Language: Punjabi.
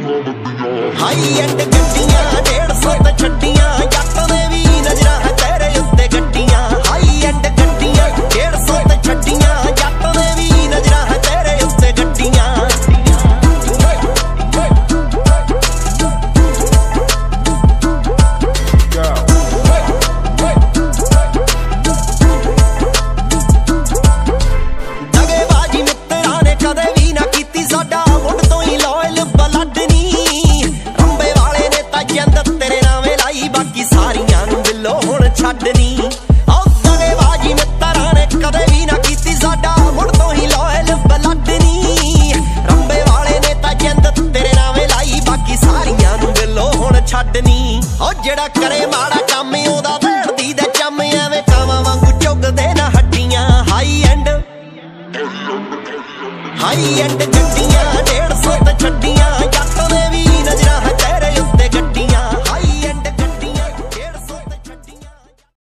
ਹਾਈ ਐਂਡ ਗੱਡੀਆਂ 150 ਤੇ ਛੱਡੀਆਂ ਜੱਟ ਦੇ ਵੀ ਨਜ਼ਰਾਂ ਹੈ ਤੇਰੇ ਉੱਤੇ ਗੱਡੀਆਂ ਹਾਈ ਐਂਡ ਗੱਡੀਆਂ 150 ਤੇ ਛੱਡੀਆਂ ਜੱਟ ਦੇ ਵੀ ਨਜ਼ਰਾਂ ਹੈ ਤੇਰੇ ਉੱਤੇ ਗੱਡੀਆਂ ਦਗੇਬਾਜ਼ੀ ਮਿੱਤਰਾਂ ਨੇ ਕਦੇ ਵੀ ਨਾ ਕੀਤੀ ਸਾਡਾ ਮੁੱਢ ਤੋਂ ਹੀ ਲਾਇਲ ਬਲੱਡ ਨੀ ਰੰਬੇ ਵਾਲੇ ਨੇ ਤਾਂ ਜਿੰਦ ਤੇਰੇ ਨਾਵੇਂ ਲਾਈ ਬਾਕੀ ਸਾਰੀਆਂ ਨੂੰ ਬਿੱਲੋ ਹੁਣ ਛੱਡਨੀ ਉਹ ਦਗੇਬਾਜ਼ੀ ਮਿੱਤਰਾਂ ਨੇ ਕਦੇ ਵੀ ਨਾ ਕੀਤੀ ਸਾਡਾ ਮੁੱਢ ਤੋਂ ਹੀ ਲਾਇਲ ਬਲੱਡ ਨੀ ਰੰਬੇ ਵਾਲੇ ਨੇ ਤਾਂ ਜਿੰਦ ਤੇਰੇ ਨਾਵੇਂ ਲਾਈ ਬਾਕੀ ਸਾਰੀਆਂ ਨੂੰ ਬਿੱਲੋ ਹੁਣ ਛੱਡਨੀ ਉਹ ਜਿਹੜਾ ਕਰੇ ਮਾੜਾ ਕੰਮ ਉਹਦਾ ਭੈਣਦੀ ਦੇ ਚੰਮ ਐਵੇਂ ਕਾਵਾਂ ਵਾਂਗੂ ਚੁੱਗਦੇ ਨਾ ਹੱਡੀਆਂ ਹਾਈ ਐਂਡ ਗੱਡੀਆਂ